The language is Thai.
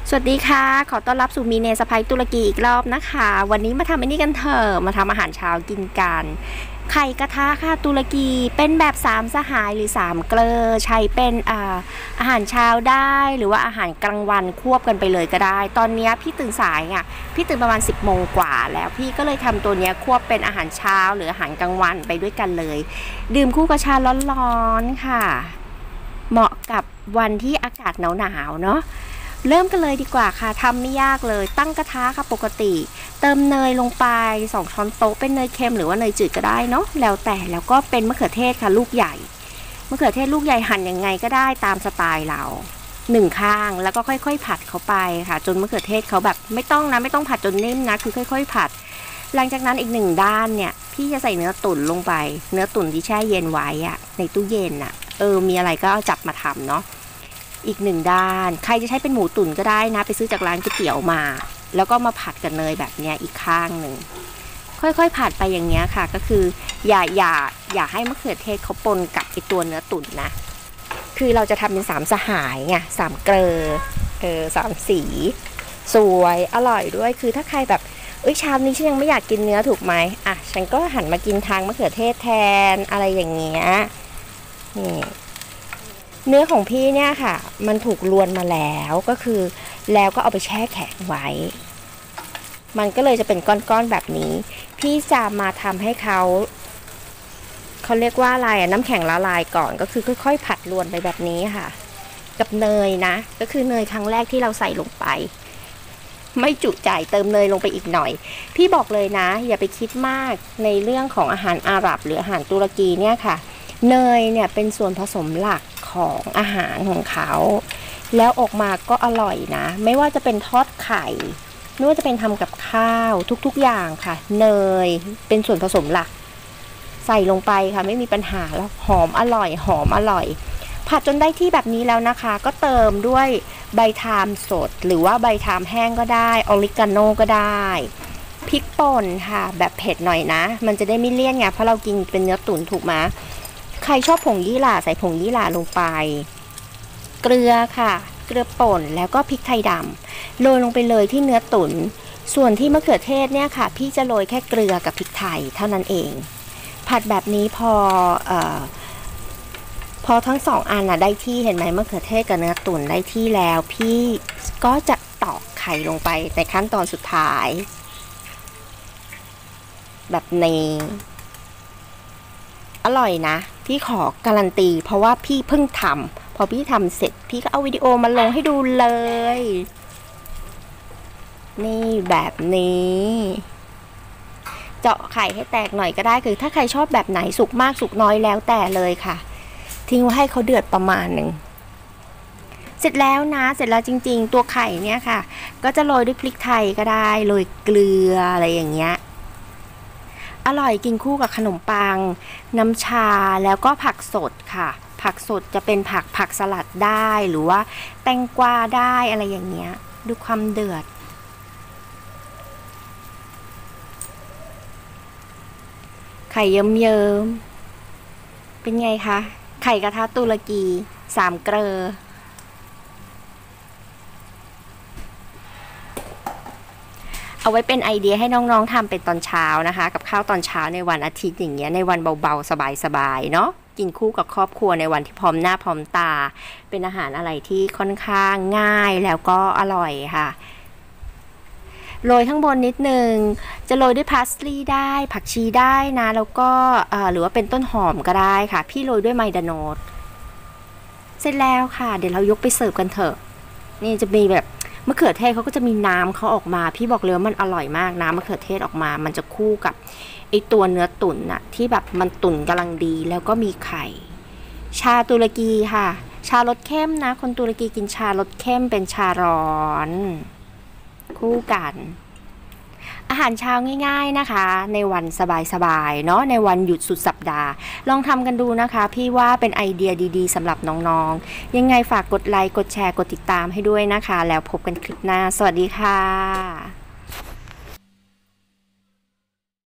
สวัสดีค่ะขอต้อนรับสู่มีเนสะพ้ายตุรกีอีกรอบนะคะวันนี้มาทำอันนี้กันเถอะมาทำอาหารเช้ากินกันไข่กระทะค่ะตุรกีเป็นแบบ3สหายหรือ3เกลอใช้เป็นอาหารเช้าได้หรือว่าอาหารกลางวันควบกันไปเลยก็ได้ตอนนี้พี่ตื่นสายอ่ะพี่ตื่นประมาณ10โมงกว่าแล้วพี่ก็เลยทำตัวนี้ควบเป็นอาหารเช้าหรืออาหารกลางวันไปด้วยกันเลยดื่มคู่กับชาร้อนๆค่ะเหมาะกับวันที่อากาศหนาวๆเนาะเริ่มกันเลยดีกว่าค่ะทำไม่ยากเลยตั้งกระทะค่ะปกติเติมเนยลงไป2ช้อนโต๊ะเป็นเนยเค็มหรือว่าเนยจืดก็ได้เนาะแล้วแต่แล้วก็เป็นมะเขือเทศค่ะลูกใหญ่มะเขือเทศลูกใหญ่หั่นยังไงก็ได้ตามสไตล์เรา1ข้างแล้วก็ค่อยๆผัดเขาไปค่ะจนมะเขือเทศเขาแบบไม่ต้องผัดจนนิ่มนะคือค่อยๆผัดหลังจากนั้นอีก1ด้านเนี่ยพี่จะใส่เนื้อตุ๋นลงไปเนื้อตุ๋นที่แช่เย็นไว้อะในตู้เย็นอะมีอะไรก็เอาจับมาทำเนาะอีก1ด้านใครจะใช้เป็นหมูตุ๋นก็ได้นะไปซื้อจากร้านก๋วยเตี๋ยวมาแล้วก็มาผัดกับเนยแบบนี้อีกข้างหนึ่งค่อยๆผัดไปอย่างเงี้ยค่ะก็คืออย่าให้มะเขือเทศเขาปนกับไอตัวเนื้อตุ๋นนะคือเราจะทำเป็น3สหายไง3เกลอ3สีสวยอร่อยด้วยคือถ้าใครแบบเช้านี้ฉันยังไม่อยากกินเนื้อถูกไหมอ่ะฉันก็หันมากินทางมะเขือเทศแทนอะไรอย่างเงี้ยนี่เนื้อของพี่เนี่ยค่ะมันถูกลวนมาแล้วก็คือแล้วก็เอาไปแช่แข็งไว้มันก็เลยจะเป็นก้อนๆแบบนี้พี่จะมาทำให้เขาเรียกว่าอะไรน้ำแข็งละลายก่อนก็คือค่อยๆผัดลวนไปแบบนี้ค่ะกับเนยนะก็คือเนยครั้งแรกที่เราใส่ลงไปไม่จุใจเติมเนยลงไปอีกหน่อยพี่บอกเลยนะอย่าไปคิดมากในเรื่องของอาหารอาหรับหรืออาหารตุรกีเนี่ยค่ะเนยเนี่ยเป็นส่วนผสมหลักของอาหารของเขาแล้วออกมาก็อร่อยนะไม่ว่าจะเป็นทอดไข่ไม่ว่าจะเป็นทำกับข้าวทุกๆอย่างค่ะเนยเป็นส่วนผสมหลักใส่ลงไปค่ะไม่มีปัญหาแล้วหอมอร่อยผัดจนได้ที่แบบนี้แล้วนะคะก็เติมด้วยใบไทม์สดหรือว่าใบไทม์แห้งก็ได้ออริกาโนก็ได้พริกป่นค่ะแบบเผ็ดหน่อยนะมันจะได้ไม่เลี่ยนไงเพราะเรากินเป็นเนื้อตุ๋นถูกไหมใครชอบผงยี่หร่าใส่ผงยี่หร่าลงไปเกลือค่ะเกลือป่นแล้วก็พริกไทยดำโรยลงไปเลยที่เนื้อตุ๋นส่วนที่มะเขือเทศเนี่ยค่ะพี่จะโรยแค่เกลือกับพริกไทยเท่านั้นเองผัดแบบนี้พอทั้ง2อันได้ที่เห็นไหมมะเขือเทศกับเนื้อตุ๋นได้ที่แล้วพี่ก็จะตอกไข่ลงไปในขั้นตอนสุดท้ายแบบนี้อร่อยนะพี่ขอการันตีเพราะว่าพี่เพิ่งทำพอพี่ทำเสร็จพี่ก็เอาวิดีโอมาลงให้ดูเลยนี่แบบนี้เจาะไข่ให้แตกหน่อยก็ได้คือถ้าใครชอบแบบไหนสุกมากสุกน้อยแล้วแต่เลยค่ะทิ้งไว้ให้เขาเดือดประมาณหนึ่งเสร็จแล้วนะเสร็จแล้วจริงๆตัวไข่เนี่ยค่ะก็จะโรยด้วยพริกไทยก็ได้โรยเกลืออะไรอย่างเงี้ยอร่อยกินคู่กับขนมปังน้ำชาแล้วก็ผักสดค่ะผักสดจะเป็นผักสลัดได้หรือว่าแตงกวาได้อะไรอย่างเงี้ยดูความเดือดไข่เยิ้มๆเป็นไงคะไข่กระทะตุรกี3เกลอเอาไว้เป็นไอเดียให้น้องๆทำเป็นตอนเช้านะคะกับข้าวตอนเช้าในวันอาทิตย์อย่างเงี้ยในวันเบาๆสบายๆเนาะกินคู่กับครอบครัวในวันที่พร้อมหน้าพร้อมตาเป็นอาหารอะไรที่ค่อนข้างง่ายแล้วก็อร่อยค่ะโรยข้างบนนิดนึงจะโรยด้วยพาสลีย์ได้ผักชีได้นะแล้วก็หรือว่าเป็นต้นหอมก็ได้ค่ะพี่โรยด้วยไมดาโนตเสร็จแล้วค่ะเดี๋ยวเรายกไปเสิร์ฟกันเถอะนี่จะมีแบบมะเขือเทศเขาก็จะมีน้ำเขาออกมาพี่บอกเลยว่ามันอร่อยมากน้ำมะเขือเทศออกมามันจะคู่กับไอตัวเนื้อตุ๋นน่ะที่แบบมันตุ๋นกำลังดีแล้วก็มีไข่ชาตุรกีค่ะชารสเข้มนะคนตุรกีกินชารสเข้มเป็นชาร้อนคู่กันอาหารเช้าง่ายๆนะคะในวันสบายๆเนาะในวันหยุดสุดสัปดาห์ลองทำกันดูนะคะพี่ว่าเป็นไอเดียดีๆสำหรับน้องๆยังไงฝากกดไลค์กดแชร์กดติดตามให้ด้วยนะคะแล้วพบกันคลิปหน้าสวัสดีค่ะ